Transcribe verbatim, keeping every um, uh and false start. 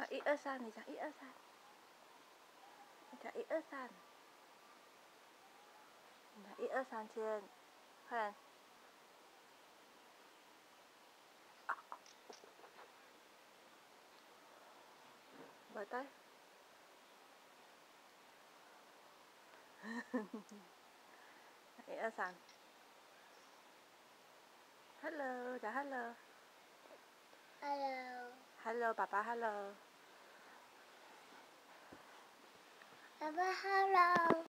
好，一二三，你讲一二三，你讲一二三，你讲一二三先，快点。拜拜。一二三 ，Hello， 讲 Hello。 Hello。 Hello， 爸爸 Hello。 爸爸 Hello。